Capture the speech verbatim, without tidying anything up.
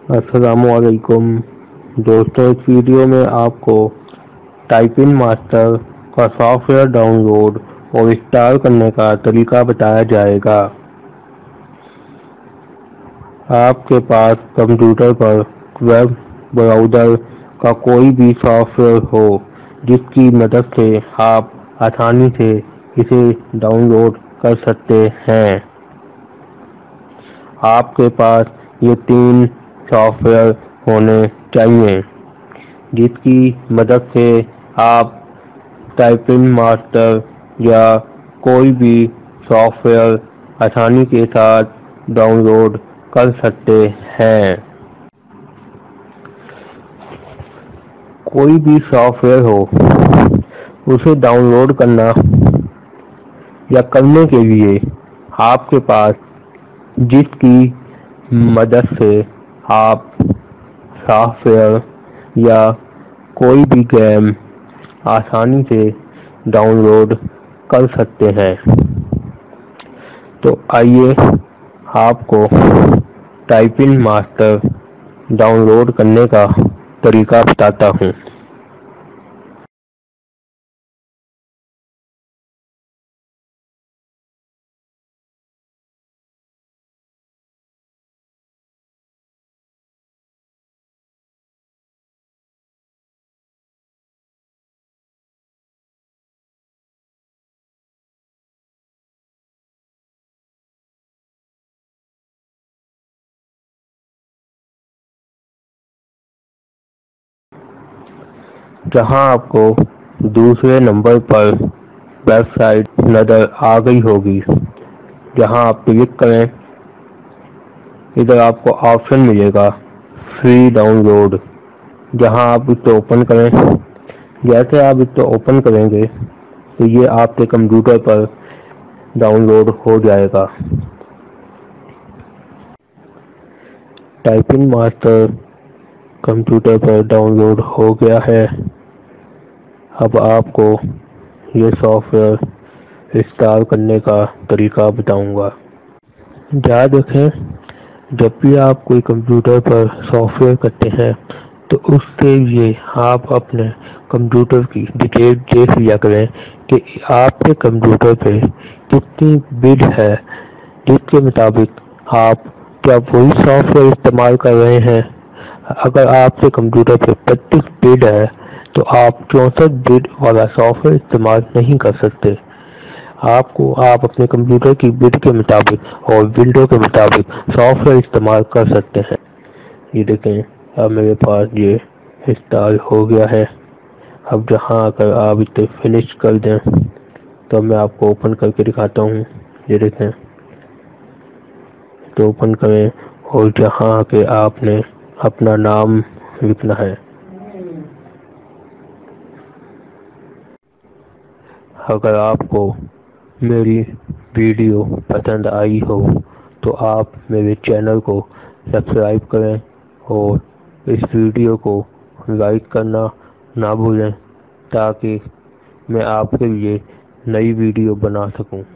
السلام علیکم دوستوں، اس ویڈیو میں آپ کو ٹائپنگ ماسٹر کا سافٹ ویئر ڈاؤن لوڈ اور انسٹال کرنے کا طریقہ بتایا جائے گا۔ آپ کے پاس کمپیوٹر پر ویب براؤزر کا کوئی بھی سافٹ ویئر ہو جس کی مدد سے آپ آسانی سے اسے ڈاؤن لوڈ کر سکتے ہیں۔ آپ کے پاس یہ تین سافٹ ویئر ہونے چاہیے جس کی مدد سے آپ ٹائپنگ ماسٹر یا کوئی بھی سافٹ ویئر آسانی کے ساتھ ڈاؤن لوڈ کر سکتے ہیں۔ کوئی بھی سافٹ ویئر ہو، اسے ڈاؤن لوڈ کرنا یا کرنے کے لیے آپ کے پاس جس کی مدد سے آپ سافٹ ویئر یا کوئی بھی گیم آسانی سے ڈاؤن لوڈ کر سکتے ہیں۔ تو آئیے آپ کو ٹائپنگ ماسٹر ڈاؤن لوڈ کرنے کا طریقہ بتاتا ہوں۔ جہاں آپ کو دوسرے نمبر پر ویب سائٹ نظر آ گئی ہوگی، جہاں آپ کلک کریں ادھر آپ کو آپشن ملے گا فری ڈاؤن لوڈ، جہاں آپ اس کو اوپن کریں۔ جیسے آپ اس کو اوپن کریں گے تو یہ آپ کے کمپیوٹر پر ڈاؤن لوڈ ہو جائے گا۔ ٹائپنگ ماسٹر کمپیوٹر پر ڈاؤن لوڈ ہو گیا ہے۔ اب آپ کو یہ سافٹ ویئر انسٹال کرنے کا طریقہ بتاؤں گا۔ یاد رکھیں، جب بھی آپ کوئی کمپیوٹر پر سافٹ ویئر کرتے ہیں تو اس کے لیے آپ اپنے کمپیوٹر کی ڈیٹیل دیکھ لیا کریں کہ آپ کے کمپیوٹر پہ کتنی بٹ ہے، جس کے مطابق آپ کیا وہی سافٹ ویئر استعمال کر رہے ہیں۔ اگر آپ کے کمپیوٹر پہ پچیس بٹ ہے تو آپ چونسٹھ بٹ والا سافٹ ویئر استعمال نہیں کر سکتے۔ آپ کو آپ اپنے کمپیوٹر کی بٹ کے مطابق اور ونڈو کے مطابق سافٹ ویئر استعمال کر سکتے ہیں۔ یہ دیکھیں، اب میرے پاس یہ انسٹال ہو گیا ہے۔ اب جہاں اگر آپ اسے فنش کر دیں تو میں آپ کو اوپن کر کے دکھاتا ہوں۔ یہ دیکھیں، تو اوپن کریں اور جہاں کہ آپ نے اپنا نام لکھنا ہے۔ اگر آپ کو میری ویڈیو پسند آئی ہو تو آپ میرے چینل کو سبسکرائب کریں اور اس ویڈیو کو لائک کرنا نہ بھولیں تاکہ میں آپ کے لیے نئی ویڈیو بنا سکوں۔